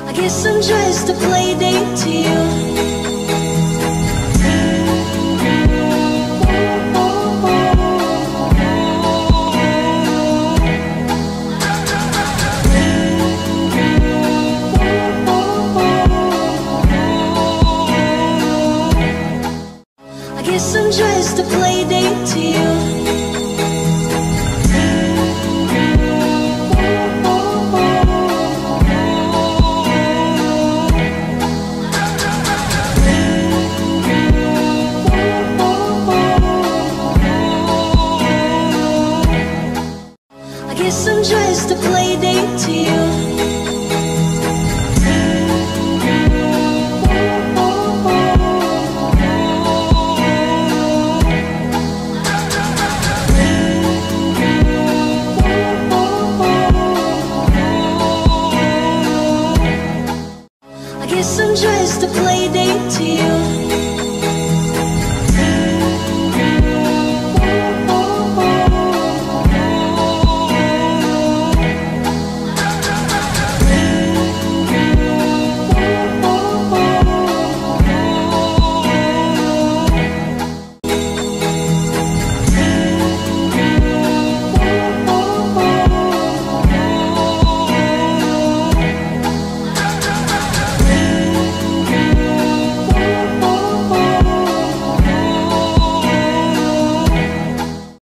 I guess I'm just a playdate to you. I guess I'm just a playdate to you. I guess I'm just a playdate to you. I guess I'm just a playdate to you.